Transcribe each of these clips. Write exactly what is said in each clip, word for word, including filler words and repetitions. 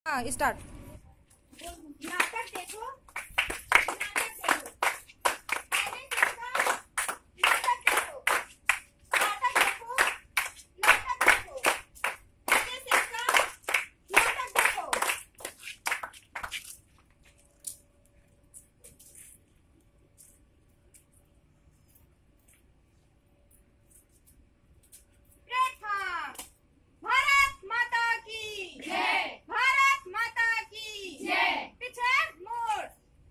हाँ स्टार्ट। नाटक देखो, नाटक देखो, पहले देखो, नाटक देखो, नाटक देखो, नाटक देखो, पहले देखो, नाटक देखो। प्रेथा, भारत माता की जय, भारत माता की जय। पीछे मोड़।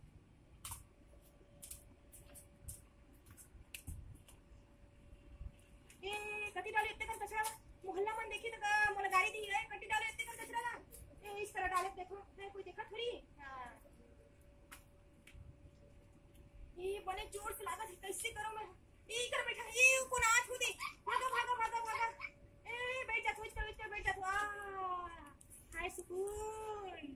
ए कति डाले इतने कर कचरा मोहल्ला मन देखी तो मोला गाड़ी दी है कति डाले इतने कर कचरा ना ए इस तरह डाले देखो है कोई देखा थोड़ी। हां ये बने जोर से लागत कैसे करो मैं ई कर बैठा ये कौन आ छू दे भागो भागो भागो भागो ए बैठ जा सोच कर बैठ जा आ हाय सुकून।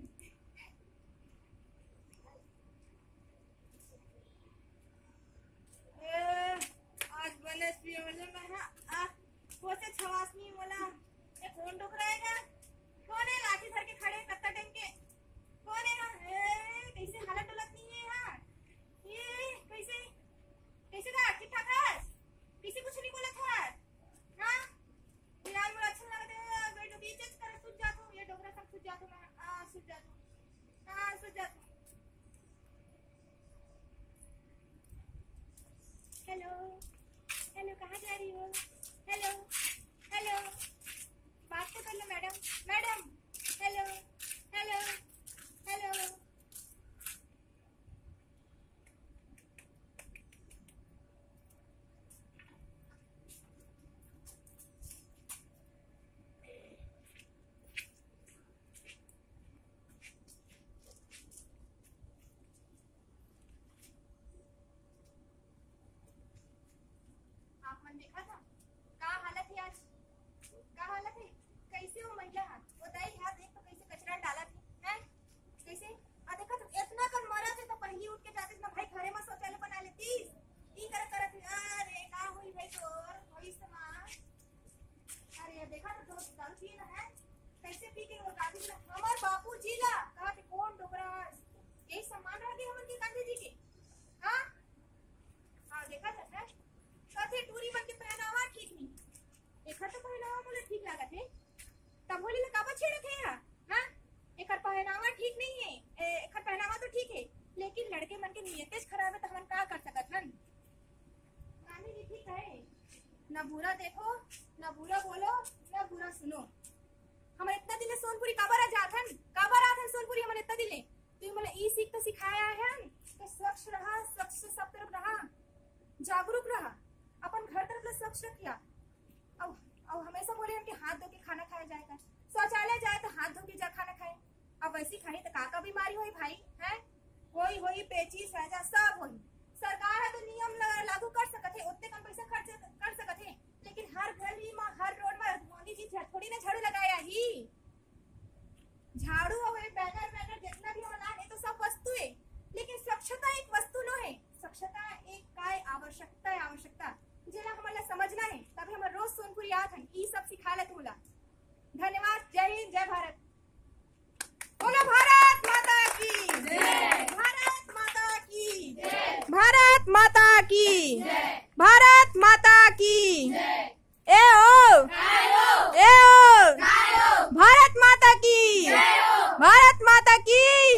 आज बनस्पति वाले में आ कोसे छवासनी मोला ये कौन डोक रहेगा कौन है लाठी धर के खड़े कत्ता टाइम के कौन है ए कैसे हालत डलत नहीं है यार ये कैसे कैसे था ठीक ठाक है किसी कुछ नहीं बोला था हां ये आज मुझे अच्छा लगा दे बैठो बीच कर सूझ जा तू ये डोकरा सब सूझ जा तू मैं आ सूझ जा तू हां सूझ जा तू। हेलो हेलो कहाँ जा रही हो हेलो हेलो बात तो कर लो madam madam hello hello hello. आपने देखा था क्या हालत है आज क्या हालत है कैसे वो महिला बताई हाथ देख तो कैसे कचरा डाला थी हैं कैसे आ देखा तो इतना कर मरा थे तो पहली उठ के जाते ना भाई घरे में शौचालय बना लेती ई कर कर थी अरे का हुई भाई तोर होई समाज अरे देखा तो दो दारू पी ना है कैसे पी के और गाड़ी में हमार बापू जी ला कहा थे कौन डोकरा यही सम्मान रह गई हमन के गांधी जी के हां हां देखा था है कथे टूरी मन के पहनावा ठीक नहीं एकर तो पहनावा मोले ठीक लागत है तब बोली ले काबा छेड़े थे हां हां एकर पहनावा ठीक नहीं है एकर पहनावा तो ठीक है लेकिन लड़के मन के नियत खराब है तो हम का कर सकत हन कहानी भी ठीक है ना बुरा देखो ना बुरा बोलो ना बुरा सुनो। हम इतना दिन सोनपुरी काबर जात हन काबर आत हन सोनपुरी हम इतना दिन तू मोले ई सीख तो सिखाया है कि स्वच्छ रहा स्वच्छ सब तरफ रहा जागरूक रहा अपन घर तरफ ले स्वच्छ रखिया अब अब हमेशा बोले हम कि हाथ धो के खाना खाया जाएगा शौचालय जाए तो हाथ धो के जा खाना खाए अब वैसी खाई तो काका बीमारी होई भाई है होई होई पेचिस हैजा सब होई सरकार है तो नियम लागू कर सकत है उतने कम पैसा खर्च कर सकत है लेकिन हर गली में हर रोड में मोदी जी थोड़ी ना झाड़ू लगाया ही झाड़ू और बैनर बैनर जितना भी हम लाए तो सब वस्तु है लेकिन स्वच्छता एक वस्तु नो है स्वच्छता एक काय आवश्यकता है आवश्यकता जेला हमला समझना है तभी हम रोज सोनपुर याद है ई सब सिखा ले तुला। धन्यवाद जय हिंद जय भारत बोलो भारत माता की जय भारत माता की जय भारत माता की जय भारत माता की जय ए ओ गायो ए ओ गायो भारत माता की जय हो भारत माता की